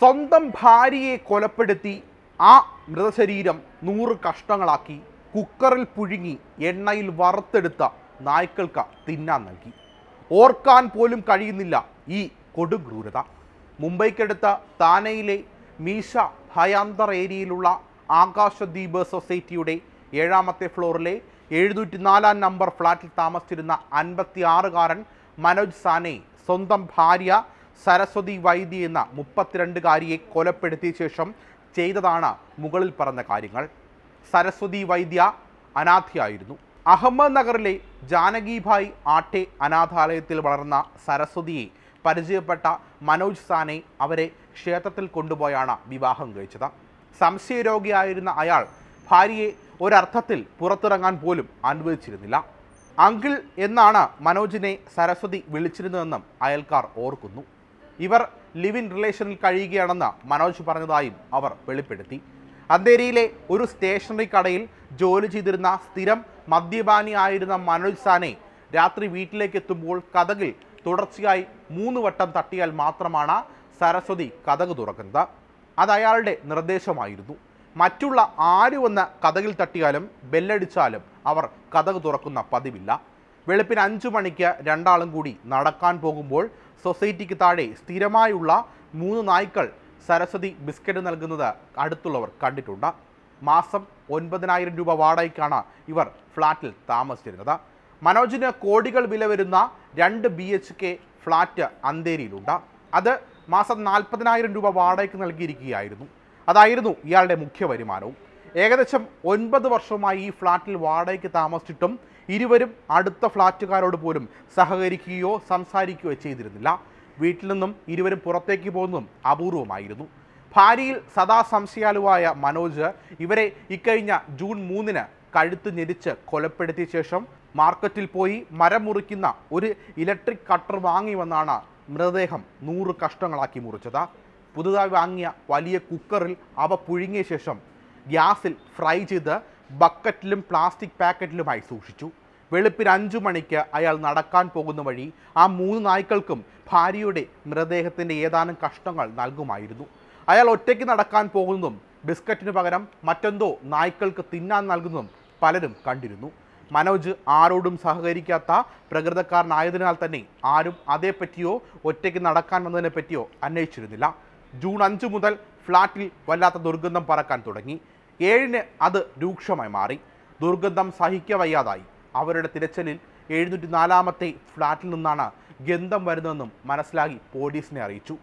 സ്വന്തം ഭാര്യയെ കൊലപ്പെടുത്തി ആ മൃതശരീരം 100 കഷ്ണങ്ങളാക്കി കുക്കറിൽ പുഴുങ്ങി എണ്ണയിൽ വറുത്തെടുത്ത നായ്ക്കൾക്ക് തിന്നാൻ നൽകി. ഓർക്കാൻ പോലും കഴിയുന്നില്ല ഈ കൊടുക്രൂരത. മുംബൈക്കടുത്ത താനെയിലെ മീശ ഭയാന്തർ ഏരിയയിലുള്ള ആകാശദ്വീപ് സൊസൈറ്റിയുടെ 7ാമത്തെ ഫ്ലോറിലെ 704 നമ്പർ ഫ്ലാറ്റിൽ താമസിച്ചിരുന്ന 56-കാരൻ മനോജ് സാനെ സ്വന്തം ഭാര്യ സരസ്വതി വൈദ്യ എന്ന 32-കാരിയെ കൊലപ്പെടുത്തിയ ശേഷം ചെയ്തതാണ് മുകളിൽ പറഞ്ഞ കാര്യങ്ങൾ. സരസ്വതി വൈദ്യ അനാഥയായിരുന്നു. അഹമ്മദ് നഗറിലെ ജാനകിഭായ് ആട്ടെ അനാഥാലയത്തിൽ വളർന്ന സരസ്വതിയെ പരിചയപ്പെട്ട മനോജ് സാനെ അവരെ ക്ഷേത്രത്തിൽ കൊണ്ടുപോയാണ് വിവാഹം കഴിച്ചത്. സംശയരോഗിയായിരുന്ന അയാൾ ഭാര്യയെ ഒരർത്ഥത്തിൽ പുറത്തിറങ്ങാൻ പോലും അനുവദിച്ചിരുന്നില്ല. അങ്കിൾ എന്നാണ് മനോജിനെ സരസ്വതി വിളിച്ചിരുന്നതെന്നും അയൽക്കാർ ഓർക്കുന്നു. ഇവർ ലിവ് ഇൻ റിലേഷനിൽ കഴിയുകയാണെന്ന് മനോജ് പറഞ്ഞതായും അവർ വെളിപ്പെടുത്തി. അന്തേരിയിലെ ഒരു സ്റ്റേഷനറി കടയിൽ ജോലി ചെയ്തിരുന്ന സ്ഥിരം മദ്യപാനിയായിരുന്ന മനോജ് സാനെ രാത്രി വീട്ടിലേക്ക് എത്തുമ്പോൾ കതകിൽ തുടർച്ചയായി 3 വട്ടം തട്ടിയാൽ മാത്രമാണ് സരസ്വതി കതക് തുറക്കുന്നത്. അത് അയാളുടെ നിർദ്ദേശമായിരുന്നു. മറ്റുള്ള ആര് വന്ന് കതകിൽ തട്ടിയാലും ബെല്ലടിച്ചാലും അവർ കതക് തുറക്കുന്ന പതിവില്ല. വെളുപ്പിന് 5 മണിക്ക് രണ്ടാളും കൂടി നടക്കാൻ പോകുമ്പോൾ സൊസൈറ്റിക്ക് താഴെ സ്ഥിരമായുള്ള 3 നായ്ക്കൾ സരസ്വതി ബിസ്ക്കറ്റ് നൽകുന്നത് അടുത്തുള്ളവർ കണ്ടിട്ടുണ്ട്. മാസം 9,000 രൂപ വാടകയ്ക്കാണ് ഇവർ ഫ്ലാറ്റിൽ താമസിച്ചിരുന്നത്. മനോജിന് കോടികൾ വില വരുന്ന 2 BHK ഫ്ലാറ്റ് അന്തേരിയിലുണ്ട്. അത് മാസം 40,000 രൂപ വാടകയ്ക്ക് നൽകിയിരിക്കുകയായിരുന്നു. അതായിരുന്നു ഇയാളുടെ മുഖ്യ വരുമാനവും. ഏകദേശം 9 വർഷമായി ഈ ഫ്ലാറ്റിൽ വാടകയ്ക്ക് താമസിച്ചിട്ടും ഇരുവരും അടുത്ത ഫ്ലാറ്റുകാരോട് പോലും സഹകരിക്കുകയോ സംസാരിക്കുകയോ ചെയ്തിരുന്നില്ല. വീട്ടിൽ നിന്നും ഇരുവരും പുറത്തേക്ക് പോകുന്നതും അപൂർവമായിരുന്നു. ഭാര്യയിൽ സദാ സംശയാലുവായ മനോജ് ഇവരെ ഇക്കഴിഞ്ഞ ജൂൺ 3-ന് കഴുത്ത് ഞെരിച്ച് കൊലപ്പെടുത്തിയ ശേഷം മാർക്കറ്റിൽ പോയി മരം മുറിക്കുന്ന ഒരു ഇലക്ട്രിക് കട്ടർ വാങ്ങി വന്നാണ് മൃതദേഹം 100 കഷ്ണങ്ങളാക്കി മുറിച്ചത്. പുതുതായി വാങ്ങിയ വലിയ കുക്കറിൽ അവ പുഴുങ്ങിയ ശേഷം ഗ്യാസിൽ ഫ്രൈ ചെയ്ത് ബക്കറ്റിലും പ്ലാസ്റ്റിക് പാക്കറ്റിലുമായി സൂക്ഷിച്ചു. വെളുപ്പിന് 5 മണിക്ക് അയാൾ നടക്കാൻ പോകുന്ന വഴി ആ 3 നായ്ക്കൾക്കും ഭാര്യയുടെ മൃതദേഹത്തിൻ്റെ ഏതാനും കഷ്ണങ്ങൾ നൽകുമായിരുന്നു. അയാൾ ഒറ്റയ്ക്ക് നടക്കാൻ പോകുന്നതും ബിസ്ക്കറ്റിന് പകരം മറ്റെന്തോ നായ്ക്കൾക്ക് തിന്നാൻ നൽകുന്നതും പലരും കണ്ടിരുന്നു. മനോജ് ആരോടും സഹകരിക്കാത്ത പ്രകൃതക്കാരനായതിനാൽ തന്നെ ആരും അതേപ്പറ്റിയോ ഒറ്റയ്ക്ക് നടക്കാൻ വന്നതിനെ പറ്റിയോ അന്വേഷിച്ചിരുന്നില്ല. ജൂൺ 5 മുതൽ ഫ്ലാറ്റിൽ വല്ലാത്ത ദുർഗന്ധം പറക്കാൻ തുടങ്ങി. 7-ന് അത് രൂക്ഷമായി മാറി. ദുർഗന്ധം സഹിക്കവയ്യാതായി. അവരുടെ തിരച്ചിലിൽ 704-ാമത്തെ ഫ്ലാറ്റിൽ നിന്നാണ് ഗന്ധം വരുന്നതെന്നും മനസ്സിലാക്കി പോലീസിനെ അറിയിച്ചു.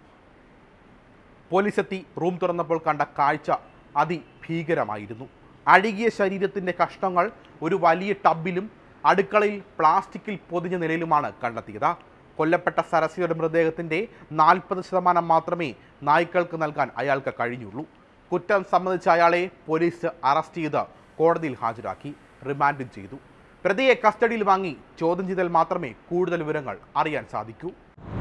പോലീസ് എത്തി റൂം തുറന്നപ്പോൾ കണ്ട കാഴ്ച അതിഭീകരമായിരുന്നു. അഴുകിയ ശരീരത്തിൻ്റെ കഷ്ണങ്ങൾ ഒരു വലിയ ടബിലും അടുക്കളയിൽ പ്ലാസ്റ്റിക്കിൽ പൊതിഞ്ഞ നിലയിലുമാണ് കണ്ടെത്തിയത്. കൊല്ലപ്പെട്ട സരസ്വതിയുടെ മൃതദേഹത്തിൻ്റെ 40% മാത്രമേ നായ്ക്കൾക്ക് നൽകാൻ അയാൾക്ക് കഴിഞ്ഞുള്ളൂ. കുറ്റം സംബന്ധിച്ച അയാളെ പോലീസ് അറസ്റ്റ് ചെയ്ത് കോടതിയിൽ ഹാജരാക്കി റിമാൻഡും ചെയ്തു. പ്രതിയെ കസ്റ്റഡിയിൽ വാങ്ങി ചോദ്യം ചെയ്താൽ മാത്രമേ കൂടുതൽ വിവരങ്ങൾ അറിയാൻ സാധിക്കൂ.